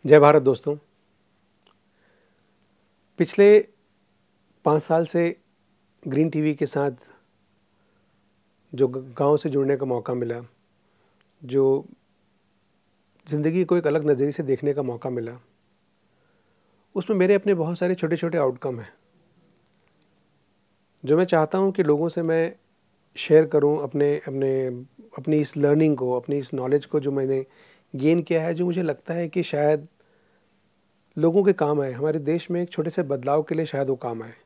जय भारत दोस्तों। पिछले 5 साल से ग्रीन टीवी के साथ जो गांव से जुड़ने का मौका मिला, जो ज़िंदगी को एक अलग नज़रिए से देखने का मौका मिला, उसमें मेरे अपने बहुत सारे छोटे छोटे आउटकम हैं जो मैं चाहता हूं कि लोगों से मैं शेयर करूं। अपनी इस लर्निंग को, अपनी इस नॉलेज को जो मैंने गेन किया है, जो मुझे लगता है कि शायद लोगों के काम आए, हमारे देश में एक छोटे से बदलाव के लिए शायद वो काम आए।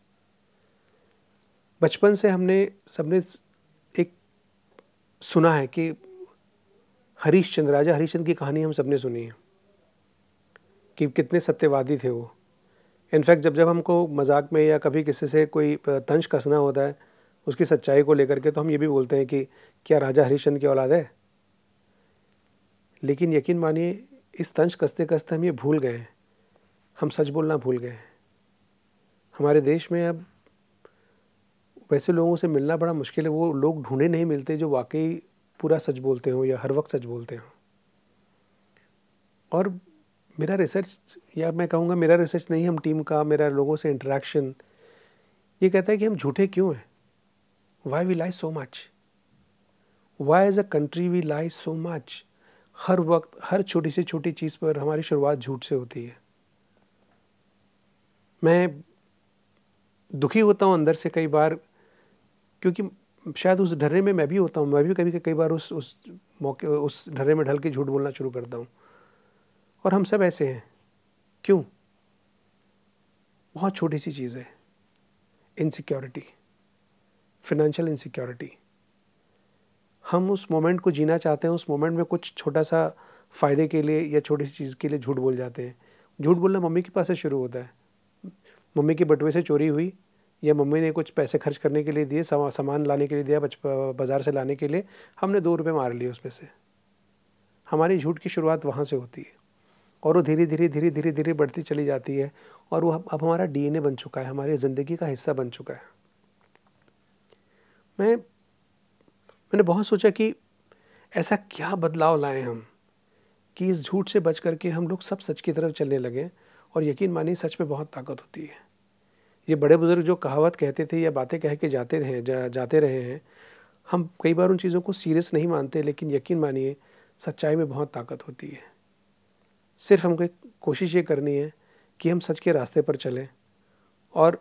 बचपन से हमने सबने एक सुना है कि राजा हरिश्चंद्र की कहानी हम सबने सुनी है कि कितने सत्यवादी थे वो। इनफैक्ट जब हमको मजाक में या कभी किसी से कोई तंज कसना होता है उसकी सच्चाई को लेकर के, तो हम ये भी बोलते हैं कि क्या राजा हरिश्चंद्र की औलाद है। लेकिन यकीन मानिए, इस तंज कसते कसते हम ये भूल गए हैं, हम सच बोलना भूल गए हैं। हमारे देश में अब वैसे लोगों से मिलना बड़ा मुश्किल है। वो लोग ढूंढे नहीं मिलते जो वाकई पूरा सच बोलते हो या हर वक्त सच बोलते हो। और मेरा रिसर्च, या मैं कहूँगा मेरा रिसर्च नहीं, हम टीम का, मेरा लोगों से इंटरेक्शन ये कहता है कि हम झूठे क्यों हैं। Why we lie so much, why as a country we lie so much. हर वक्त हर छोटी से छोटी चीज़ पर हमारी शुरुआत झूठ से होती है। मैं दुखी होता हूँ अंदर से कई बार, क्योंकि शायद उस ढर्रे में मैं भी होता हूँ। मैं भी कई बार उस मौके, उस ढर्रे में ढल के झूठ बोलना शुरू करता हूँ। और हम सब ऐसे हैं। क्यों? बहुत छोटी सी चीज़ है, इनसिक्योरिटी, फिनेंशियल इनसिक्योरिटी। हम उस मोमेंट को जीना चाहते हैं, उस मोमेंट में कुछ छोटा सा फ़ायदे के लिए या छोटी सी चीज़ के लिए झूठ बोल जाते हैं। झूठ बोलना मम्मी के पास से शुरू होता है। मम्मी के बटुए से चोरी हुई, या मम्मी ने कुछ पैसे खर्च करने के लिए दिए, सामान लाने के लिए दिया, बाज़ार से लाने के लिए, हमने 2 रुपये मार लिए उसमें से। हमारी झूठ की शुरुआत वहाँ से होती है और वो धीरे धीरे बढ़ती चली जाती है। और वो अब हमारा डीएनए बन चुका है, हमारी ज़िंदगी का हिस्सा बन चुका है। मैंने बहुत सोचा कि ऐसा क्या बदलाव लाएं हम कि इस झूठ से बच करके हम लोग सब सच की तरफ चलने लगें। और यकीन मानिए, सच में बहुत ताकत होती है। ये बड़े बुजुर्ग जो कहावत कहते थे या बातें कह के जाते रहे हैं, हम कई बार उन चीज़ों को सीरियस नहीं मानते, लेकिन यकीन मानिए सच्चाई में बहुत ताकत होती है। सिर्फ हमको एक कोशिश ये करनी है कि हम सच के रास्ते पर चलें और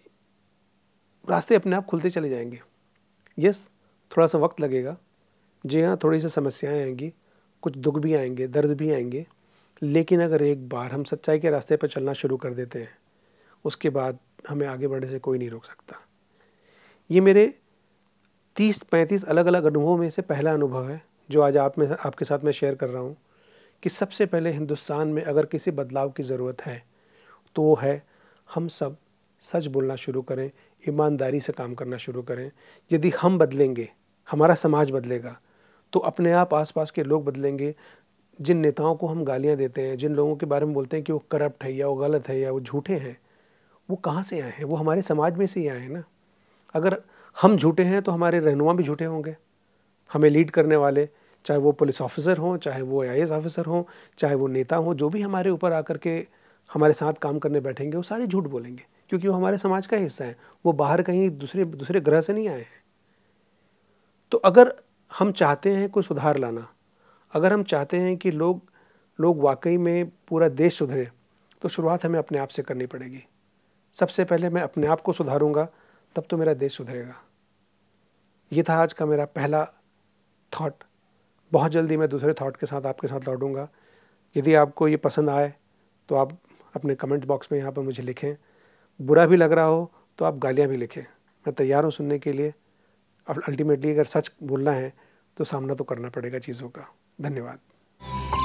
रास्ते अपने आप खुलते चले जाएंगे। यस, थोड़ा सा वक्त लगेगा, जी हाँ, थोड़ी सी समस्याएं आएंगी, कुछ दुख भी आएंगे, दर्द भी आएंगे, लेकिन अगर एक बार हम सच्चाई के रास्ते पर चलना शुरू कर देते हैं, उसके बाद हमें आगे बढ़ने से कोई नहीं रोक सकता। ये मेरे 30-35 अलग अलग अनुभवों में से पहला अनुभव है जो आज आपके साथ मैं शेयर कर रहा हूँ कि सबसे पहले हिंदुस्तान में अगर किसी बदलाव की ज़रूरत है तो वो है हम सब सच बोलना शुरू करें, ईमानदारी से काम करना शुरू करें। यदि हम बदलेंगे, हमारा समाज बदलेगा, तो अपने आप आसपास के लोग बदलेंगे। जिन नेताओं को हम गालियाँ देते हैं, जिन लोगों के बारे में बोलते हैं कि वो करप्ट है या वो गलत है या वो झूठे हैं, वो कहाँ से आए हैं? वो हमारे समाज में से ही आए हैं ना। अगर हम झूठे हैं तो हमारे रहनुमा भी झूठे होंगे। हमें लीड करने वाले, चाहे वो पुलिस ऑफिसर हों, चाहे वो आईएएस ऑफिसर हों, चाहे वो नेता हों, जो भी हमारे ऊपर आकर के हमारे साथ काम करने बैठेंगे, वो सारे झूठ बोलेंगे, क्योंकि वो हमारे समाज का हिस्सा है। वो बाहर कहीं दूसरे ग्रह से नहीं आए हैं। तो अगर हम चाहते हैं कोई सुधार लाना, अगर हम चाहते हैं कि लोग वाकई में पूरा देश सुधरे, तो शुरुआत हमें अपने आप से करनी पड़ेगी। सबसे पहले मैं अपने आप को सुधारूंगा, तब तो मेरा देश सुधरेगा। ये था आज का मेरा पहला थॉट। बहुत जल्दी मैं दूसरे थॉट के साथ आपके साथ लौटूंगा। यदि आपको ये पसंद आए तो आप अपने कमेंट बॉक्स में यहाँ पर मुझे लिखें। बुरा भी लग रहा हो तो आप गालियाँ भी लिखें, मैं तैयार हूँ सुनने के लिए। अब अल्टीमेटली अगर सच बोलना है तो सामना तो करना पड़ेगा चीज़ों का। धन्यवाद।